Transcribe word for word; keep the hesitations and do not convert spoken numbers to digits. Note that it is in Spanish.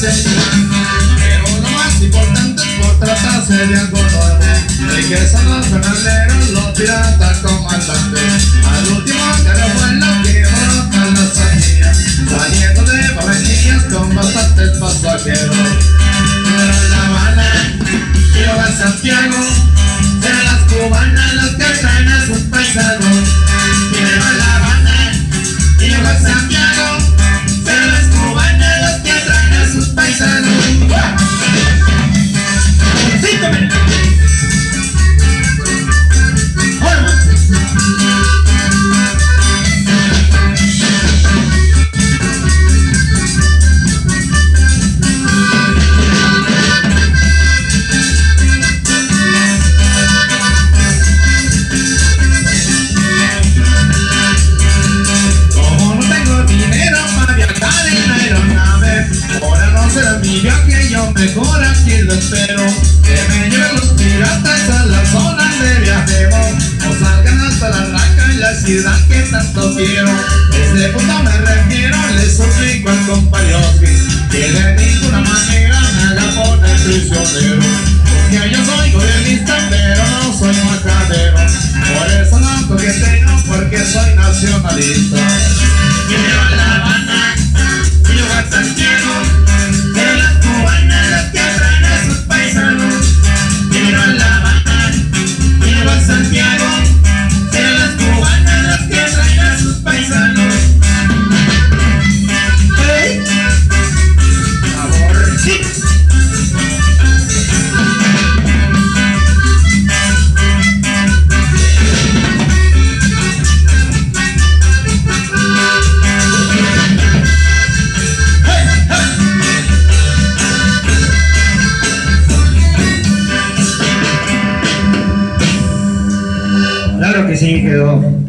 Pero lo más importante es por tratarse de algo nuevo, de que son los jornaleros, los piratas comandantes. Al último que lo vuelan que brotan las sandías, saliendo de barranquillas con bastantes pasajeros. Pero en La Habana y luego en Santiago serán las cubanas las que traen a sus paisanos. Pero en La Habana y luego en Santiago serán las cubanas las que traen a sus paisanos. Mejor aquí lo espero, que me lleven los piratas a las zonas de viajero, o salgan hasta la Raca y la ciudad que tanto quiero. Desde punto me refiero, les suplico al compañoski que de ninguna manera me haga poner prisionero, porque yo soy gobernista pero no soy majadero, por eso no coqueteo porque soy nacionalista. Quiero a La Habana y luego a Santiago, pero las cubanas las que traen a sus paisanos. Quiero a La Habana y luego a Santiago, pero las cubanas las que traen a sus paisanos. ¡Hey! Sabor, sí. Claro que sí, quedó.